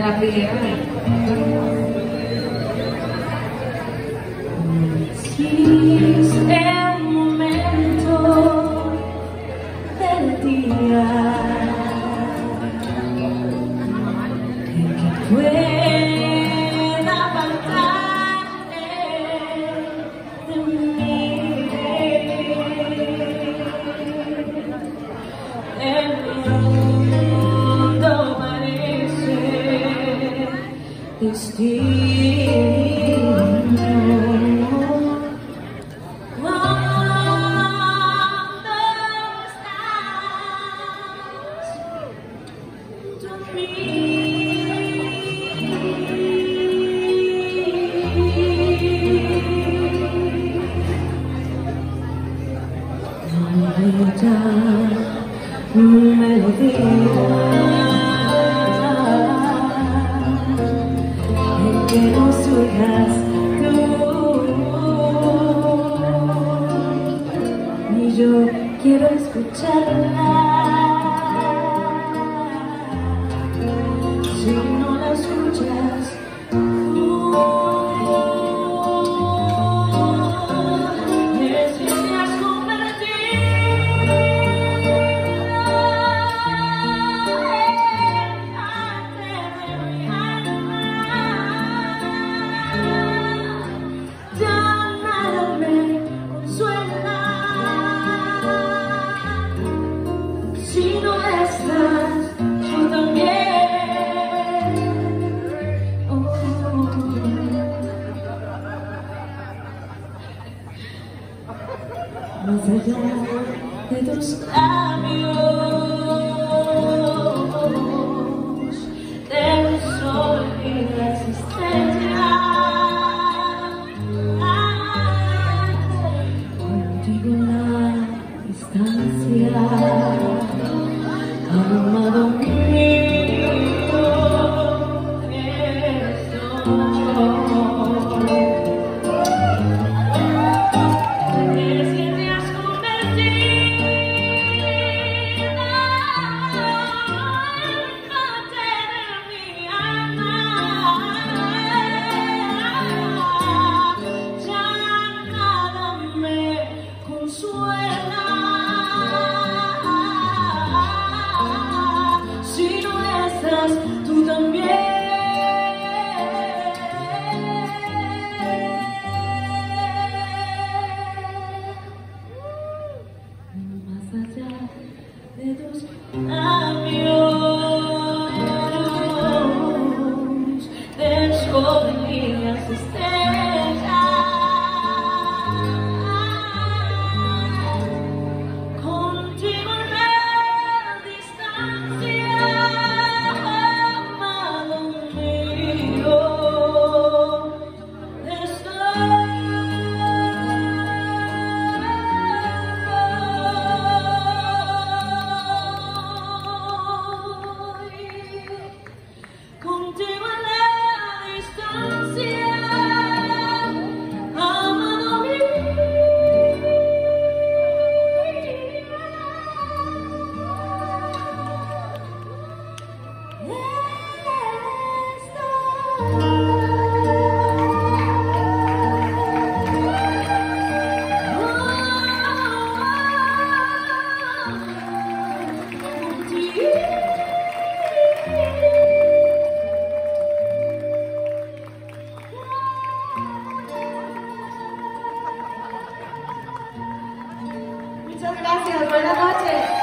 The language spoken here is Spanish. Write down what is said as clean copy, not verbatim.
la primera vez. Existe un momento del día en que pueda apartarte de mí. El mundo parece destino. Melodía en que no surjas tú, ni yo quiero escucharla si no la escuchas tú. Si no estás, yo también. Más allá de tus labios, del sol y las estrellas, contigo en la distancia. Amado mío, eres quien te has convertido en parte de mi alma. Ya nada me consuela. Si no estás, tú también. Más allá de tus labios, del sol y las estrellas, contigo en la distancia. Contigo en la distancia, amado mío. Muchas gracias, buenas noches.